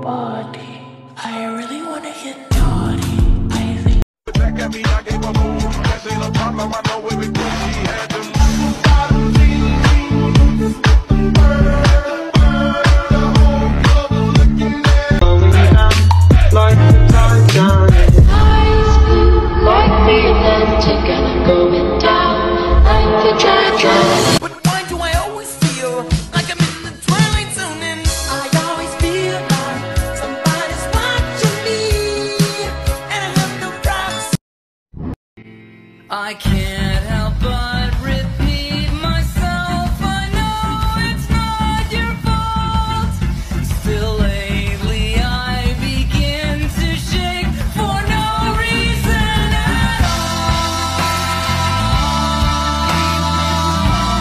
body. I really wanna get naughty. I think back at me, I gave a move. That ain't no problem, I know where we go. She had them. Like the time down. Like the Atlantic and I'm going down like the dragon. But why do I always feel like I'm in the twilight zone? And I always feel like somebody's watching me, and I have no privacy. I can't help but repeat myself. I know it's not your fault. Still lately I begin to shake for no reason at all.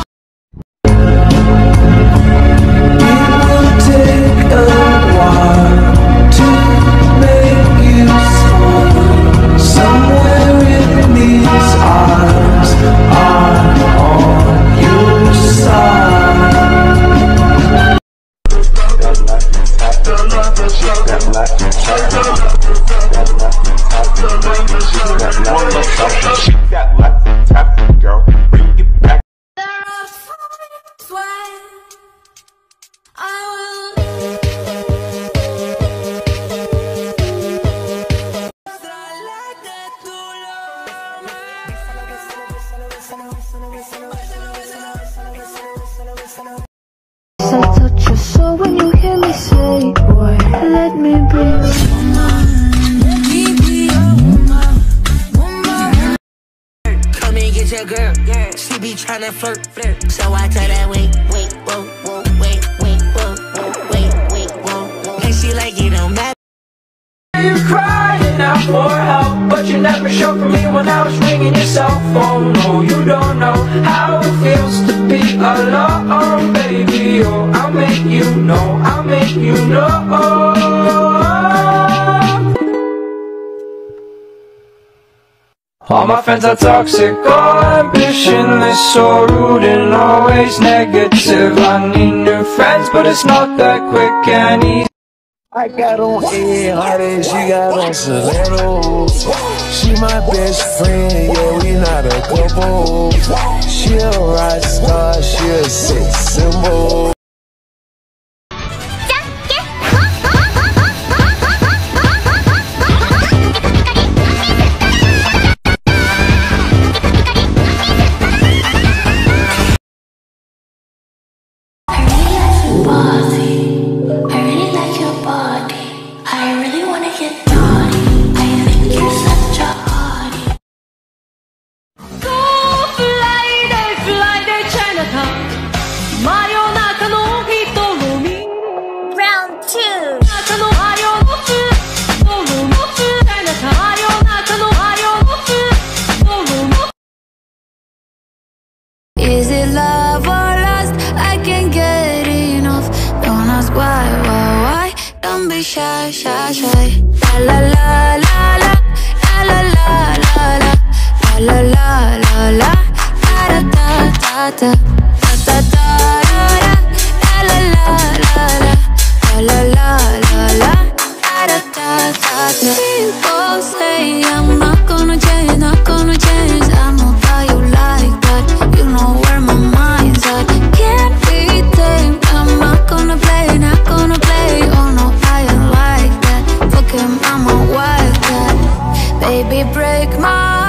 It will take a while to make you smile. Somewhere in these arms are on your side. Got lots of time, girl. Bring it back. I touch your soul when you hear me say, boy, let me be your woman. Come and get your girl. She be tryna flirt. So I tell that wait, whoa, whoa, wait, whoa, whoa, whoa. And she like it don't matter. You crying out for help, but you never showed for me when I was ringing your cell phone. No, you don't know how it feels to be alone, baby. Oh, I'll make you know, I'll make you know. All my friends are toxic, all ambitionless, so rude and always negative. I need new friends, but it's not that quick and easy. I got on Ed Hardy, she got on stilettos. She my best friend, yeah, we not a couple. She a rock star, she a sex symbol. I really like your body. I really wanna get naughty. I think you're such a hottie. Go fly the Chinatown. Mayonaka no hito no mi. Round 2. Mayonaka no Chinatown. Mayonaka no. Is it love or lust? I can't get enough. Don't ask why? Don't be shy. La la la la la la la la la la la la la la da da da da da da da la la la la la la la la da da da. People say I'm not gonna change, I know how you like that. You know where my mind's at. Can't be tamed. I'm not gonna play. Oh no, I ain't like that. Fuck him, I'm a wildcat. Baby, break my heart.